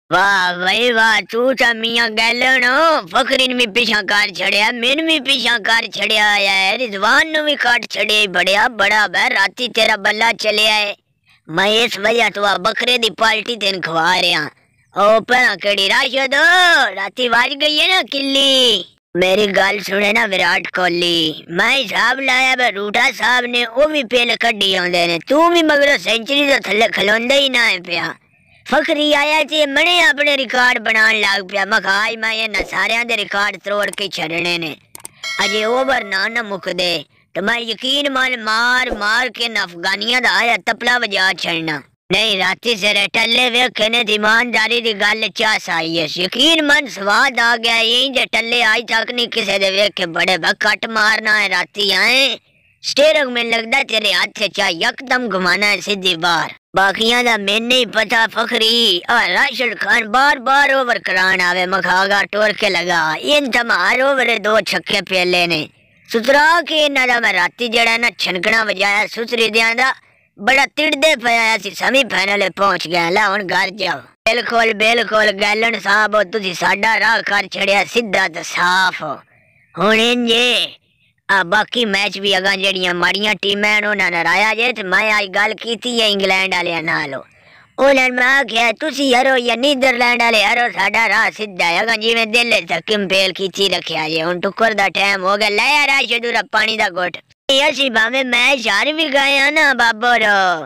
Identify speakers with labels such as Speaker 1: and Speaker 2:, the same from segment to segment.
Speaker 1: वाह भाई वाह, तू तो मियां गैलन फखरीन भी पीछा कर छड़िया, मैन भी पीछा कर छड़िया है, रिजवान नु भी काट छड़े बड़िया बड़ा बह राती तेरा बल्ला चले आए। मैं इस वजह तो बकरे दी पाल्टी तेन खवा रहा। ओ परा कड़ी राशद राती वाज गई है ना किल्ली। मेरी गल सुने ना विराट कोहली, मैं हिसाब लाया बे रूटा साहब ने वो भी पेल कड्डी आंदे ने, तू भी मगर सेंचुरी तो थल्ले खलोंदा ही ना है पिया। फखरी आया चे मने अपने रिकॉर्ड बनान लग पिया। मखाई मैं ये सारियां दे रिकॉर्ड तोड़ के छड़ने ने, अजे ओवर ना मुकदे तो मैं यकीन मार मार के अफगानिया दा आया तपला बजा छड़ना। नहीं राती से टल्ले वेखे ने ईमानदारी दी गल चास आई है, यकीन मन स्वाद आ गया। यही जे टल्ले आज तक नहीं किसे दे वेखे बड़े कट मारना है। राती आए स्टेरिंग में लगदा तेरे हाथ से चाहे यकदम घुमाना है सीधी बार। बाकियां दा मैंने नहीं पता फखरी और राशिद खान बार बार ओवर करान आवे मखागा टोर के लगा। इन तमार ओवर 2 छक्के पेले ने सुतरा के इन्ना दा मैं राती जड़ा ना छनकना बजाया सुतरी दियां दा बड़ा तिड़दे पाया सी सेमीफाइनल पहुंच गया। ला हुन घर जाओ। बिल्कुल बिल्कुल गैलन साहब तुसी साडा राह कर छड़िया सीधा ते साफ। हुन इंजे बाकी मैच भी अगा जड़ियां माड़ियां टीमां उन्हां ने हराया जे ते मैं आज गल कीती है इंग्लैंड वाले नाल। उन्हें मैं आख्या तुसी हरो या नीदरलैंड वाले हरो साडा राह सीधा है। अगा जिवें दिल च कंपेल कीती रखिया जे। हुन टुकर दा टाइम हो गया। ले राशिद पानी दा घुट। असी भावे मैच हार भी गए ना बाबर।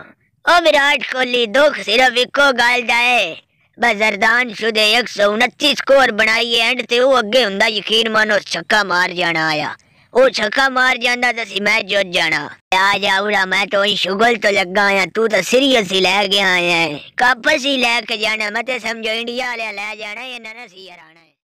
Speaker 1: ओ विराट कोहली दुख सिर्फ इको गल दा है बस जरदान शुदे 129 स्कोर बनाई है एंड ते वो अगे हुंदा यकीन मानो छक्का मार जाना आया। वो छक्का मार जाना तो सी मैच जीत जाना। आ जाऊरा मैं तो शुगल तो लगा आया, तू तो सीरियस ही ले गया है। कप ही लेके जाना मैं तो समझो इंडिया वाले ले जाना ये ना सी हराना।